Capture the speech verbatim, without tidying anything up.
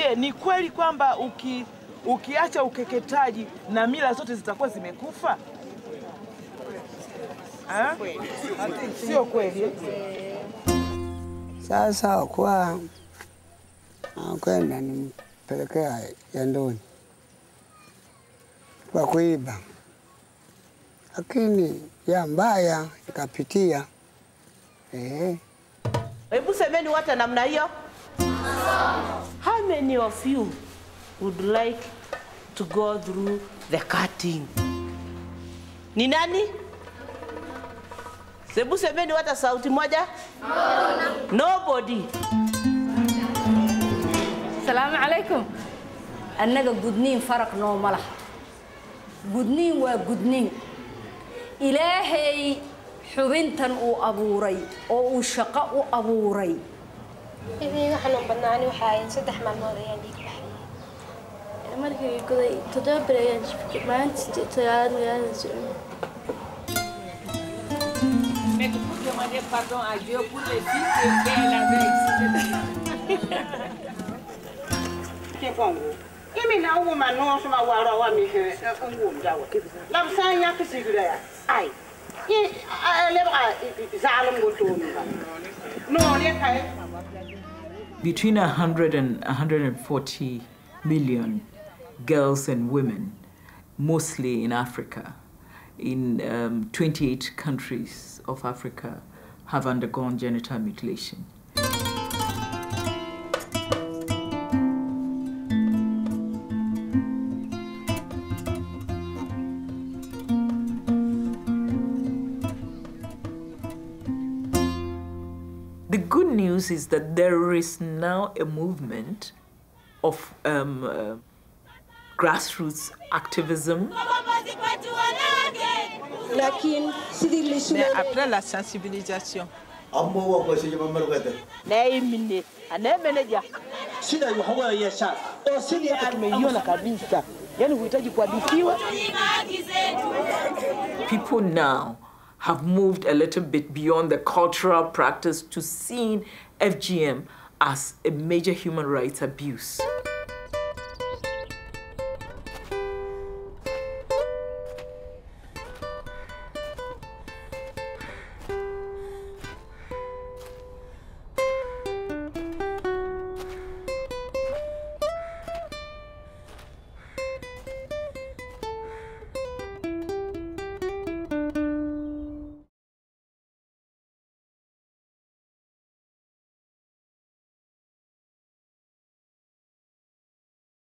Je, ni kweli kwamba uki ukiacha ukeketaji na mila zote zitakuwa zimekufa? Ah? Sio kweli. Sasa kwa kwenda nimpelekea yandoni kwa kuiba, lakini ya mbaya ikapitia. Eh. Hebu semeni wote namna hiyo. How many of you would like to go through the cutting? Ni nani? Hebu semeni wote sauti moja. Nobody. Assalamu alaikum. Annaga gudniin faraq noo malaha. Gudniin waa gudniin. Ilaahay xubintan uu abuuray oo uu shaqo u abuuray. Idiga xanuun badnaani waxa ay saddex maalmood ayaan dhiig baxay. Markii goday todoba bil ayaan jifkay maanta talaad magaalada Soomaaliya. Mais pour demander pardon à Dieu pour les filles qu'elle avait ici. C'est bon. Et maintenant, on m'a non, je m'en vais voir mes un gros dawa. L'enfant y a que c'est vrai. Aïe. Et les bras, ils allent go to me. Non, les kai. Between one hundred and one hundred forty million girls and women, mostly in Africa, in um, twenty-eight countries of Africa, have undergone genital mutilation. The good news is that there is now a movement of um, uh, grassroots activism. Mais après la sensibilisation, people now have moved a little bit beyond the cultural practice to seeing F G M as a major human rights abuse.